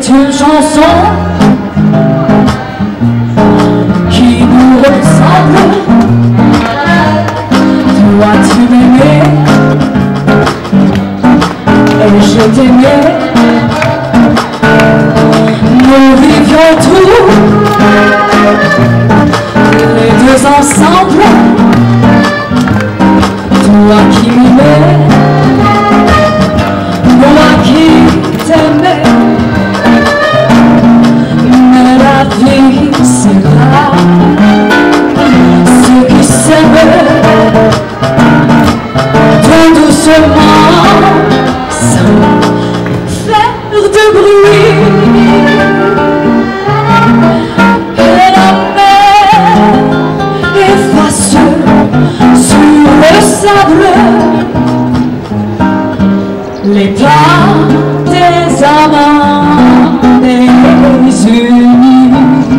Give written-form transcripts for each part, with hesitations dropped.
C'est une chanson qui nous ressemble. Toi tu m'aimais et je t'aimais. Nous vivions tout, les deux ensemble. Toi qui m'aimais, moi qui t'aimais. Mais la vie c'est pas ceux qui s'aiment tout doucement sans faire de bruit. Et la mer efface sur le sable les pas des amants désunis.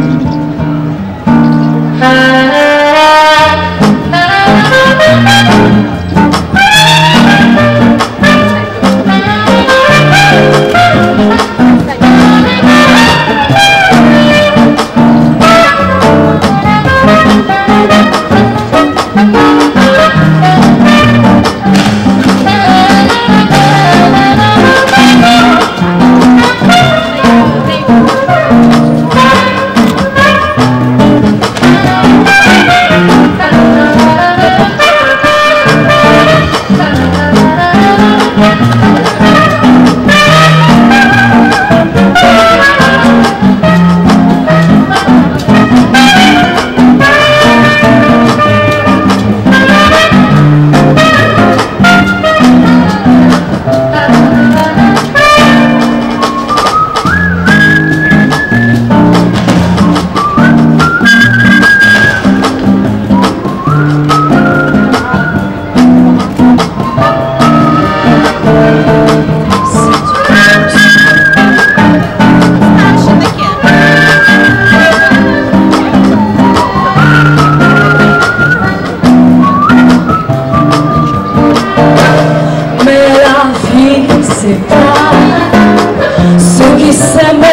C'est pas ceux qui s'aiment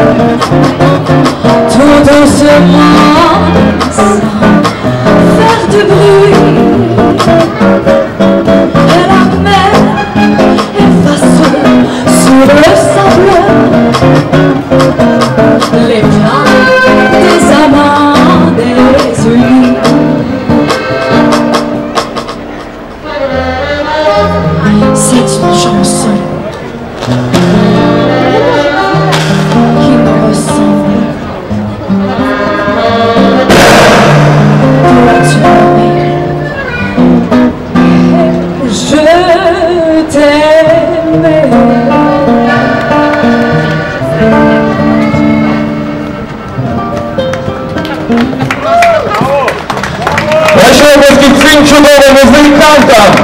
tout doucement sans faire de bruit. Et la mer efface sur le sable les pas des amants désunis. C'est une chanson qui me ressemble. Toi tu m'aimais, je t'aimais. Jeszcze raz, kiedy cudową muzykę.